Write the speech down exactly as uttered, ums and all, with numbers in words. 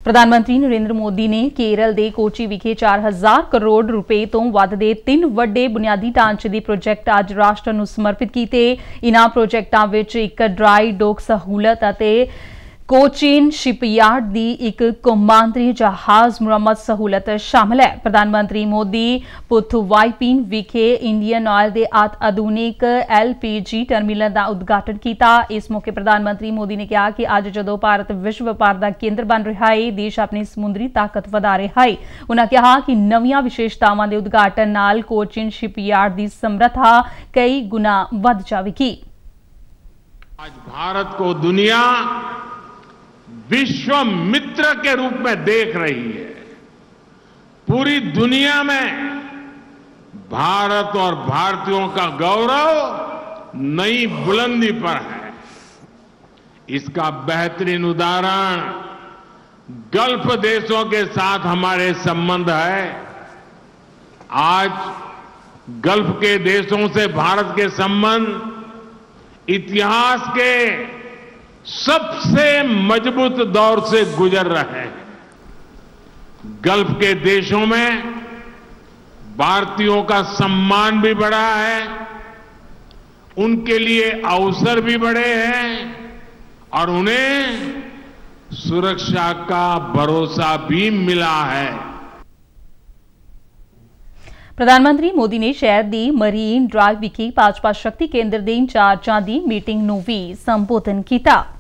प्रधानमंत्री नरेंद्र मोदी ने केरल के कोची विखे चार हजार करोड़ रुपए तो वध दे तीन वड्डे बुनियादी ढांचे के प्रोजेक्ट अज राष्ट्र नूं समर्पित किए। इन्हां प्रोजेक्टां विच एक ड्राई डॉक सहूलत अते कोचीन शिपयार्ड की एक कौमांतरी जहाज मुरम्मत सहूलत शामिल है। प्रधानमंत्री मोदी पुथुवाइपीन विखे इंडियन ऑयल के अत आधुनिक एल पी जी टर्मिनल का उद्घाटन किया। इस मौके प्रधानमंत्री मोदी ने कहा कि अज जदों भारत विश्व व्यापार का केंद्र बन रहा है, देश अपनी समुद्री ताकत वधा रहा है। उन्होंने कहा कि नवीं विशेषतावां के उद्घाटन नाल कोचीन शिपयार्ड की समर्था कई गुना वध जाएगी। आज भारत को दुनिया विश्व मित्र के रूप में देख रही है। पूरी दुनिया में भारत और भारतीयों का गौरव नई बुलंदी पर है। इसका बेहतरीन उदाहरण गल्फ देशों के साथ हमारे संबंध है। आज गल्फ के देशों से भारत के संबंध इतिहास के सबसे मजबूत दौर से गुजर रहे हैं। गल्फ के देशों में भारतीयों का सम्मान भी बढ़ा है, उनके लिए अवसर भी बढ़े हैं और उन्हें सुरक्षा का भरोसा भी मिला है। प्रधानमंत्री मोदी ने शहर की मरीन ड्राइव विखे भाजपा शक्ति केंद्र के इंचार्जां की मीटिंग नूं भी संबोधन किया।